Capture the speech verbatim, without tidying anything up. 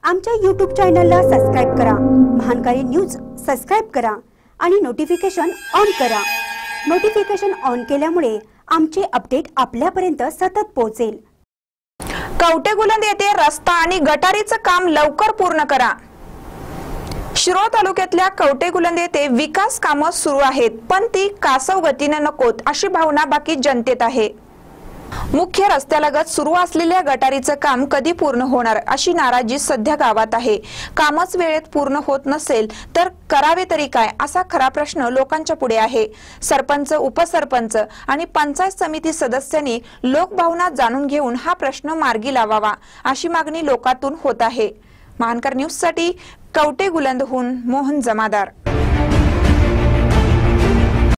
आमच्या यूट्यूब चॅनलला सबस्क्राइब करा, महानकारी न्यूज सबस्क्राइब करा आणि नोटिफिकेशन ऑन करा। नोटिफिकेशन ऑन केल्यामुळे आमचे अपडेट आपल्यापर्यंत सतत पोहोचेल। कवटेगुलंद येथे रस्ता आणि गटारीचं काम लवकर पूर्ण करा। शिरोळ तालुक्यातल्या कवटेगुलंद येथे विकास कामं सुरू आहेत, पण ती कासव गतीने नकोत अशी भावना बाकी जनतेत आहे। मुख्य रस्त्यालगत सुरू असलेल्या गटारीचं काम कधी पूर्ण होणार अशी नाराजी सध्या गावात आहे। कामच वेळेत पूर्ण होत नसेल तर करावे तरी काय असा खरा प्रश्न लोकांच्या पुढे आहे। सरपंच, उपसरपंच आणि पंचायत समिती सदस्यांनी लोकभावना जाणून घेऊन हा प्रश्न मार्गी लावावा अशी मागणी लोकांतून होत आहे। महानकर न्यूज साठी कवटेगुलंदहून मोहन जमादार।